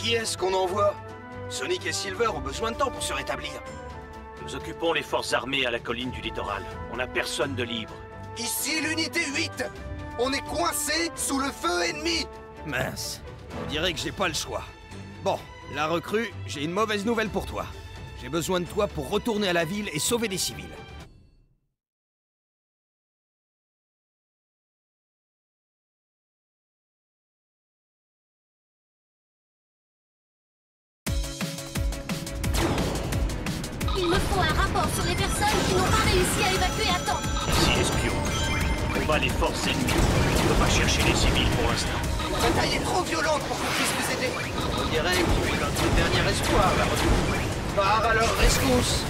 Qui est-ce qu'on envoie? Sonic et Silver ont besoin de temps pour se rétablir. Nous occupons les forces armées à la colline du littoral. On n'a personne de libre. Ici l'unité 8. On est coincé sous le feu ennemi. Mince, on dirait que j'ai pas le choix. Bon, la recrue, j'ai une mauvaise nouvelle pour toi. J'ai besoin de toi pour retourner à la ville et sauver des civils. Il me faut un rapport sur les personnes qui n'ont pas réussi à évacuer à temps. Ici, espion. On bat les forces ennemies. On ne peut pas chercher les civils pour l'instant. La bataille est trop violente pour qu'on puisse vous aider. On dirait que tu es notre dernier espoir, la recrue. Par alors, rescousse!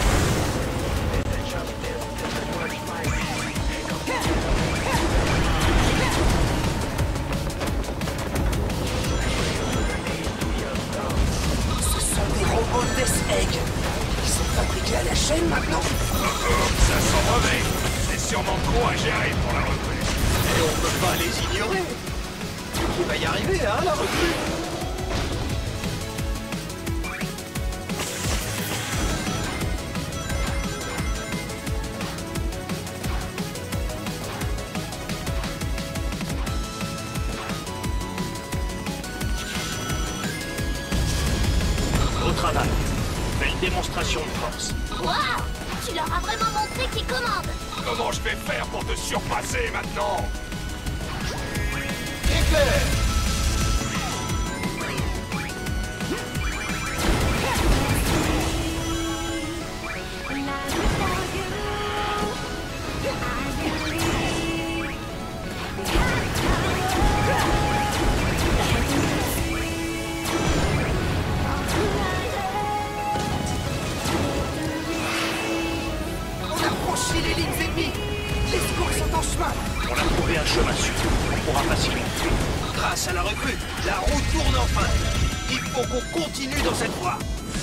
Ce sont des robots Death-Egg. Ils sont fabriqués à la chaîne maintenant. Ça sent mauvais. C'est sûrement trop à gérer pour la recrue. Et on peut pas les ignorer. Il va y arriver, hein, la recrue? Au travail. Belle démonstration de force. Waouh! Tu leur as vraiment montré qui commande. Comment je vais faire pour te surpasser maintenant? Éclair! On a franchi les lignes ennemies. Les secours sont en chemin. On a trouvé un chemin sûr. On pourra facilement. Grâce à la recrue, la roue tourne enfin. Il faut qu'on continue dans cette voie.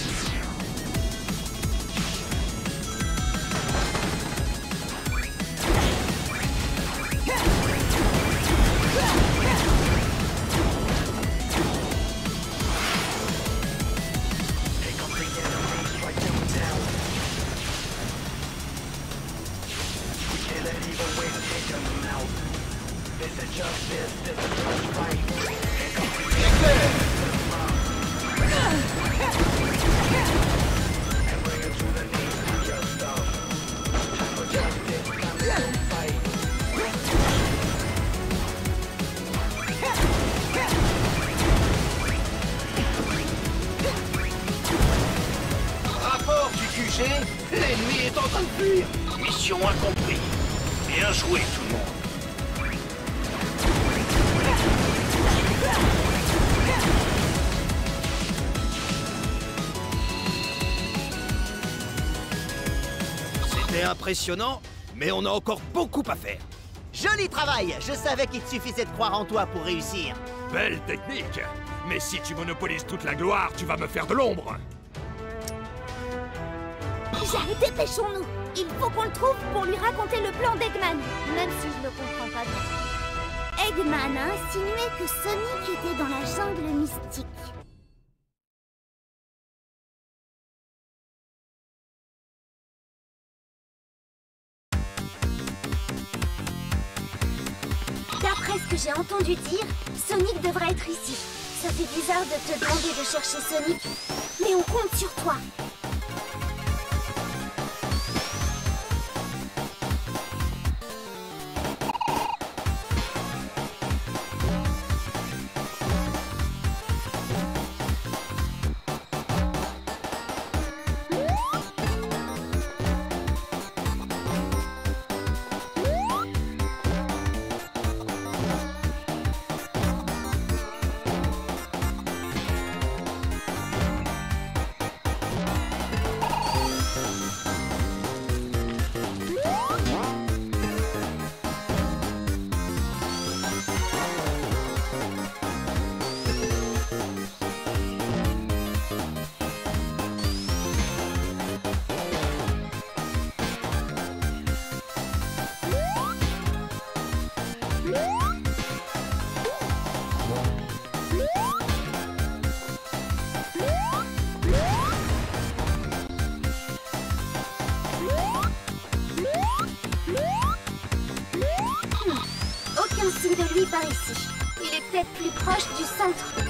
Rapport du QG, l'ennemi est en train de fuir. Mission accomplie. Bien joué, tout le monde. C'était impressionnant, mais on a encore beaucoup à faire. Joli travail! Je savais qu'il te suffisait de croire en toi pour réussir. Belle technique. Mais si tu monopolises toute la gloire, tu vas me faire de l'ombre. Jerry, dépêchons-nous. Il faut qu'on le trouve pour lui raconter le plan d'Eggman, même si je ne comprends pas bien. Eggman a insinué que Sonic était dans la jungle mystique. D'après ce que j'ai entendu dire, Sonic devrait être ici. Ça fait bizarre de te demander de chercher Sonic, mais on compte sur toi. être plus proche du centre.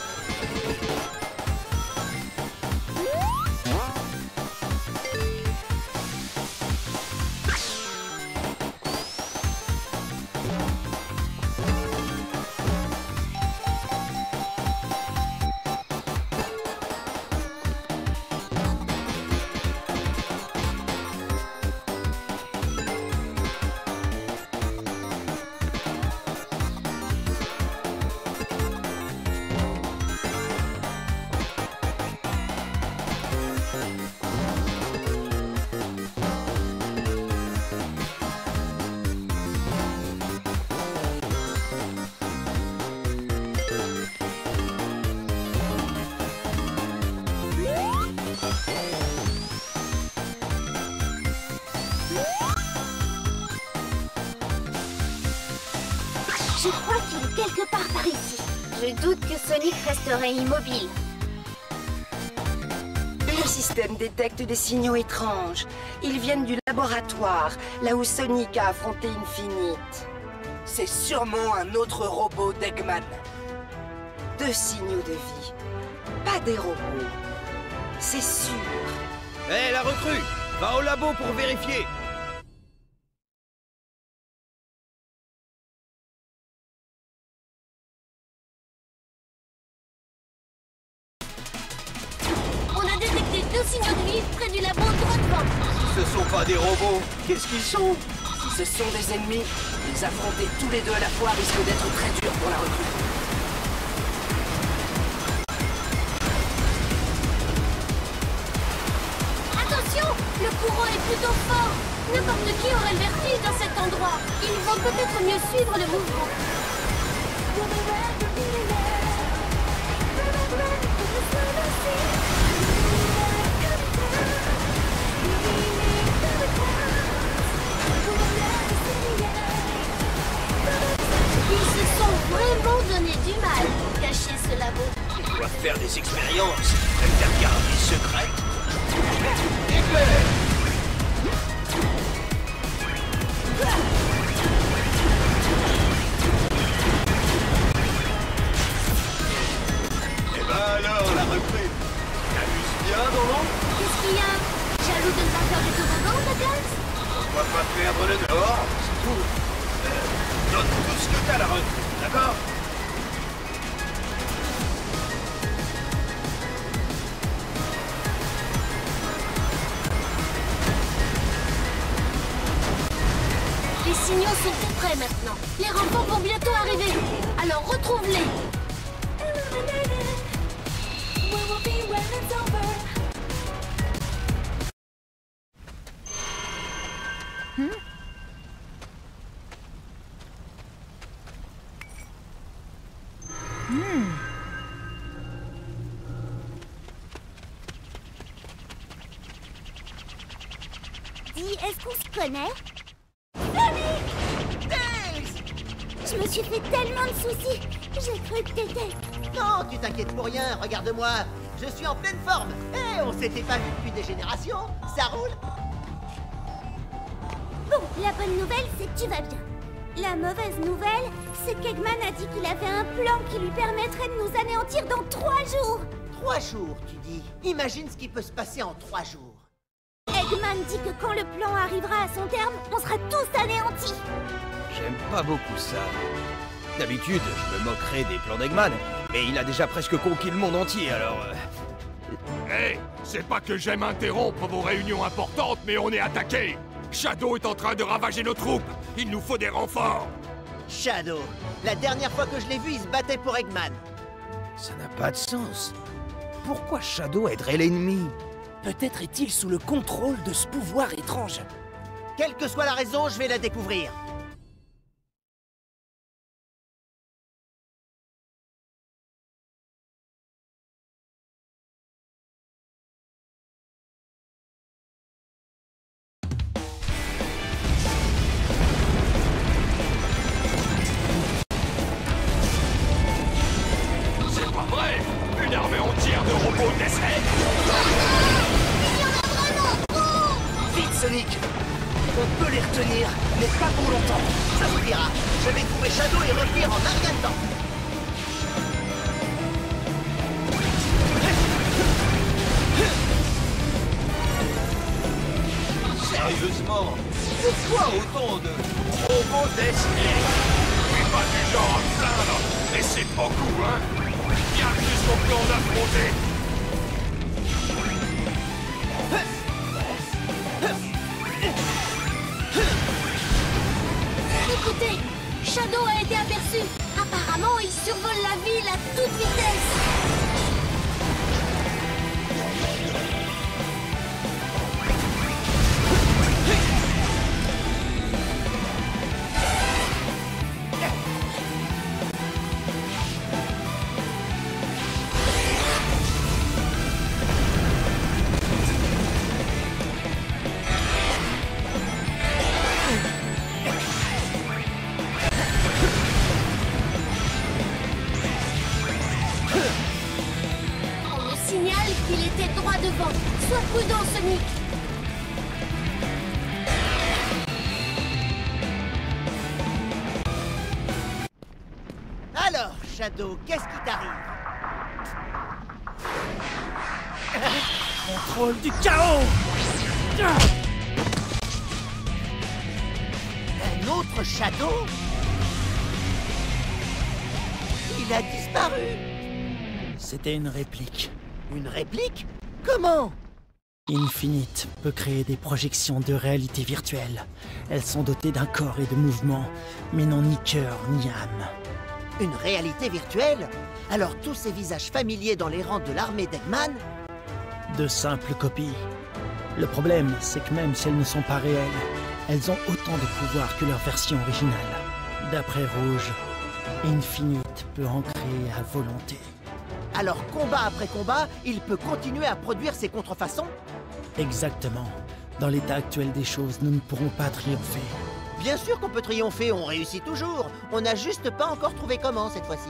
Je crois qu'il est quelque part par ici. Je doute que Sonic resterait immobile. Le système détecte des signaux étranges. Ils viennent du laboratoire, là où Sonic a affronté Infinite. C'est sûrement un autre robot d'Eggman. 2 signaux de vie. Pas des robots. C'est sûr. Hé, la recrue! Va au labo pour vérifier! On a détecté 2 signaux de vie près du labo droit devant. Ce sont pas des robots! Qu'est-ce qu'ils sont? Si ce sont des ennemis, les affronter tous les deux à la fois risque d'être très dur pour la recrue. Attention, le courant est plutôt fort. N'importe qui aurait le vertige dans cet endroit. Il vaut peut-être mieux suivre le mouvement. Ils se sont vraiment donné du mal pour cacher ce labo. Ils doivent faire des expériences. Intergarder secrètes. Eh ben alors, la recrue, t'amuses bien, non? Qu'est-ce qu'il y a? Jaloux de ne pas faire du toboggan, Douglas? On va pas perdre le dehors, c'est tout. Donne tout ce que t'as, la recrue, d'accord? Les signaux sont tout près maintenant. Les renforts vont bientôt arriver. Alors retrouve-les. Dis, est-ce qu'on se connaît? Je me suis fait tellement de soucis. J'ai cru que t'étais... Non, tu t'inquiètes pour rien, regarde-moi. Je suis en pleine forme. Eh, on s'était pas vu depuis des générations. Ça roule? Bon, la bonne nouvelle, c'est que tu vas bien. La mauvaise nouvelle, c'est qu'Eggman a dit qu'il avait un plan qui lui permettrait de nous anéantir dans 3 jours. 3 jours, tu dis. Imagine ce qui peut se passer en 3 jours. Eggman dit que quand le plan arrivera à son terme, on sera tous anéantis. J'aime pas beaucoup ça. D'habitude, je me moquerais des plans d'Eggman, mais il a déjà presque conquis le monde entier, alors... Hé, c'est pas que j'aime interrompre vos réunions importantes, mais on est attaqué. Shadow est en train de ravager nos troupes. Il nous faut des renforts. Shadow. La dernière fois que je l'ai vu, il se battait pour Eggman. Ça n'a pas de sens. Pourquoi Shadow aiderait l'ennemi? Peut-être est-il sous le contrôle de ce pouvoir étrange. Quelle que soit la raison, je vais la découvrir. C'est pas vrai. Une armée entière de robots d'essai. Vite, Sonic! On peut les retenir, mais pas pour longtemps. Ça suffira. Je vais trouver Shadow et revenir en un rien de temps. Pourquoi autant de robots d'essai? Je suis pas du genre à me plaindre, mais c'est beaucoup, hein? Bien plus mon plan d'affronter. Écoutez, Shadow a été aperçu. Apparemment, il survole la ville à toute vitesse. Il était droit devant. Sois prudent, Sonic. Alors, Shadow, qu'est-ce qui t'arrive? Contrôle du chaos! Un autre Shadow? Il a disparu. C'était une réplique. Une réplique? Comment? Infinite peut créer des projections de réalité virtuelle. Elles sont dotées d'un corps et de mouvements, mais n'ont ni cœur ni âme. Une réalité virtuelle? Alors tous ces visages familiers dans les rangs de l'armée d'Eggman? De simples copies. Le problème, c'est que même si elles ne sont pas réelles, elles ont autant de pouvoir que leur version originale. D'après Rouge, Infinite peut en créer à volonté. Alors combat après combat, il peut continuer à produire ses contrefaçons? Exactement. Dans l'état actuel des choses, nous ne pourrons pas triompher. Bien sûr qu'on peut triompher, on réussit toujours. On n'a juste pas encore trouvé comment cette fois-ci.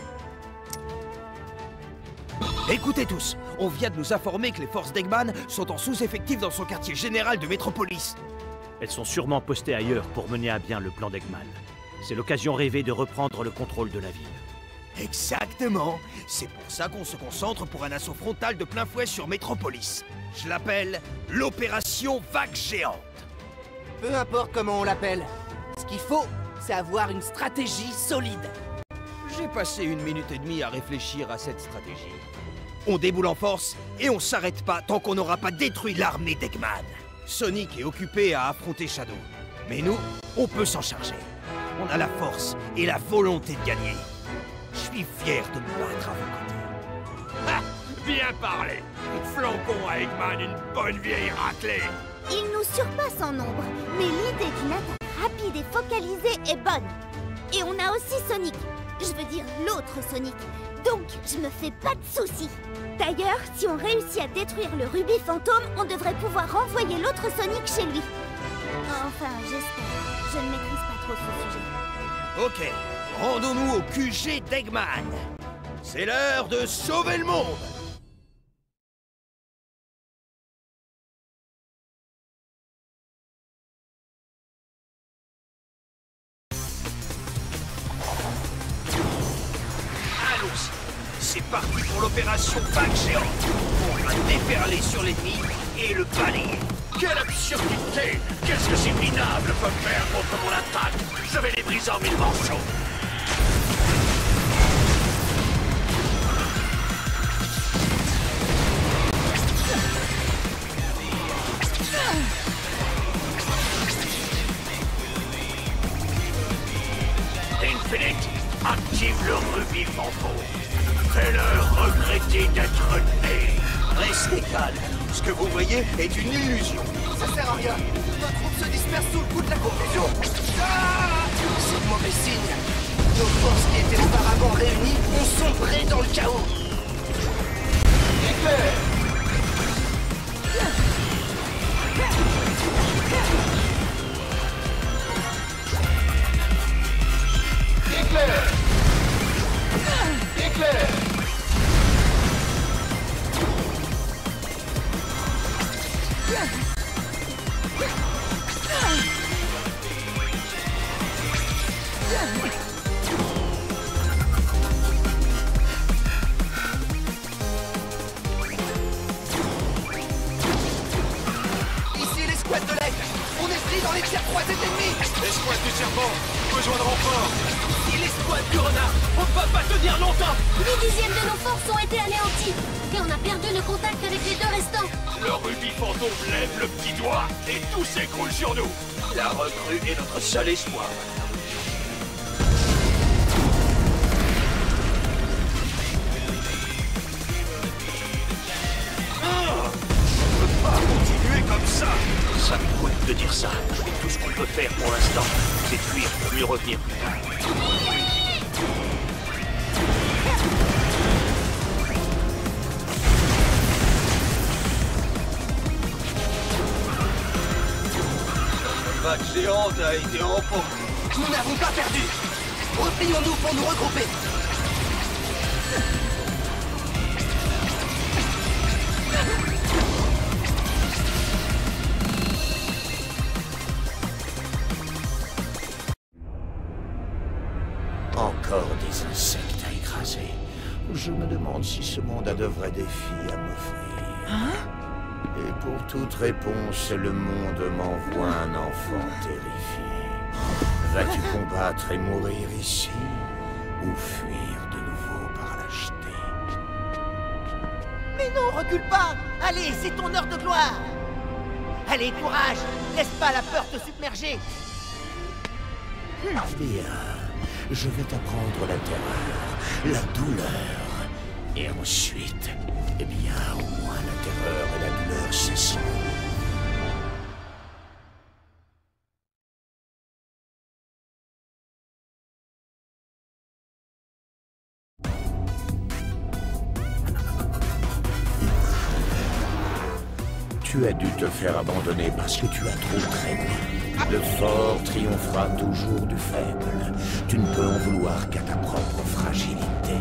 Écoutez tous, on vient de nous informer que les forces d'Eggman sont en sous-effectif dans son quartier général de Métropolis. Elles sont sûrement postées ailleurs pour mener à bien le plan d'Eggman. C'est l'occasion rêvée de reprendre le contrôle de la ville. Exactement. C'est pour ça qu'on se concentre pour un assaut frontal de plein fouet sur Métropolis. Je l'appelle l'opération Vague Géante. Peu importe comment on l'appelle. Ce qu'il faut, c'est avoir une stratégie solide. J'ai passé 1 minute et demie à réfléchir à cette stratégie. On déboule en force et on s'arrête pas tant qu'on n'aura pas détruit l'armée d'Eggman. Sonic est occupé à affronter Shadow. Mais nous, on peut s'en charger. On a la force et la volonté de gagner. Je suis fier de me battre à vos côtés. Ah, bien parlé. Flanquons à Eggman une bonne vieille raclée. Il nous surpasse en nombre, mais l'idée d'une attaque rapide et focalisée est bonne. Et on a aussi Sonic. Je veux dire l'autre Sonic. Donc, je me fais pas de soucis. D'ailleurs, si on réussit à détruire le rubis fantôme, on devrait pouvoir renvoyer l'autre Sonic chez lui. Enfin, j'espère. Je ne maîtrise pas trop ce sujet. Ok, rendons-nous au QG d'Eggman. C'est l'heure de sauver le monde. Allons-y. C'est parti pour l'opération Vague Géante. On va déferler sur l'ennemi et le balayer. Quelle absurdité! Qu'est-ce que ces minables peuvent faire contre mon attaque? Je vais les briser en 1000 morceaux! Infinite, active le rubis fantôme. Fais-leur regretter d'être né. Restez calme. Ce que vous voyez est une illusion. Ça sert à rien. Notre groupe se disperse sous le coup de la confusion. C'est mauvais signe. Nos forces qui étaient auparavant réunies ont sombré dans le chaos. Éclair. Éclair. Éclair. pris dans les tiers-croisés ennemis. Escouade du serpent, besoin de renfort. Et l'escouade du renard, on ne va pas tenir longtemps. 8/10 de nos forces ont été anéanties. Et on a perdu le contact avec les 2 restants. Le rubis fantôme lève le petit doigt et tout s'écroule sur nous. La recrue est notre seul espoir. Continuez comme ça. Ça me coûte de dire ça. Tout ce qu'on peut faire pour l'instant, c'est fuir pour mieux revenir plus tard. La vague géante a été emportée. Nous n'avons pas perdu. Replions-nous pour nous regrouper. Encore des insectes à écraser. Je me demande si ce monde a de vrais défis à m'offrir. Et pour toute réponse, le monde m'envoie un enfant terrifié. Vas-tu combattre et mourir ici, ou fuir de nouveau par lâcheté? Mais non, recule pas! Allez, c'est ton heure de gloire! Allez, courage! Laisse pas la peur te submerger! Bien, je vais t'apprendre la terreur, la douleur. Et ensuite, eh bien, au moins la terreur et la douleur cesseront. Tu as dû te faire abandonner parce que tu as trop traîné. Le fort triomphera toujours du faible. Tu ne peux en vouloir qu'à ta propre fragilité.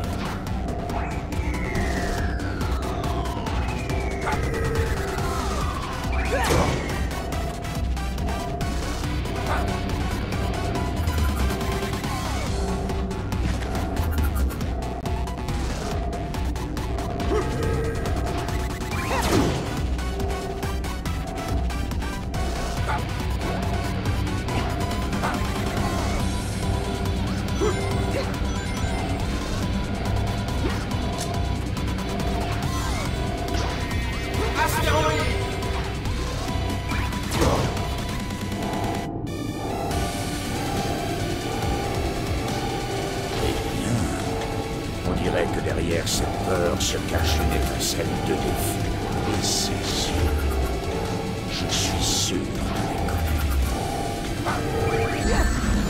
On dirait que derrière cette peur se cache une étincelle de défi. Et c'est sûr. Je suis sûr de les connaître.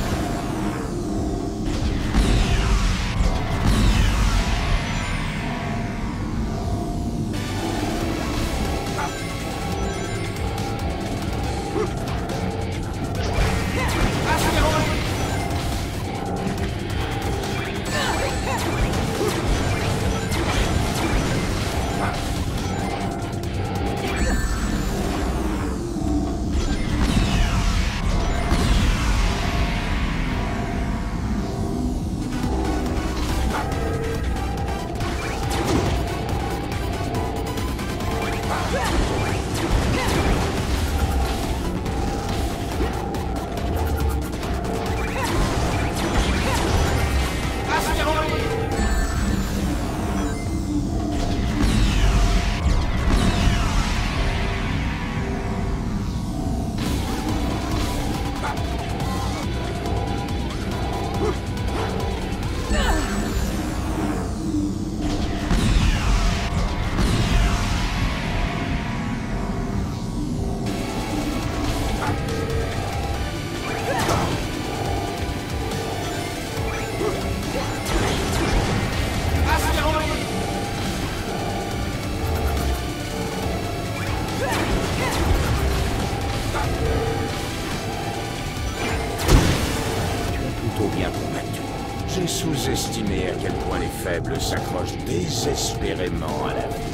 J'ai sous-estimé à quel point les faibles s'accrochent désespérément à la vie.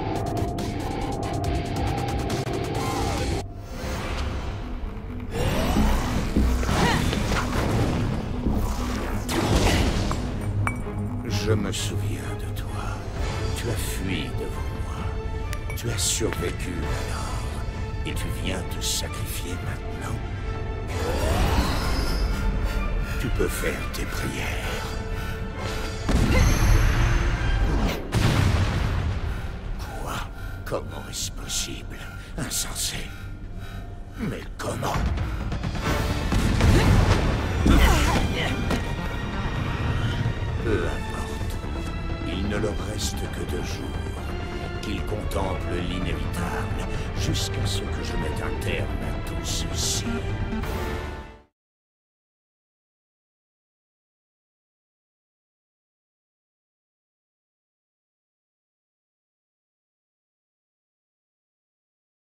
Je me souviens de toi. Tu as fui devant moi. Tu as survécu alors. Et tu viens te sacrifier maintenant? Tu peux faire tes prières. Quoi? Comment est-ce possible? Insensé. Mais comment? Peu importe. Il ne leur reste que 2 jours. Qu'ils contemplent l'inévitable, jusqu'à ce que je mette un terme à tout ceci.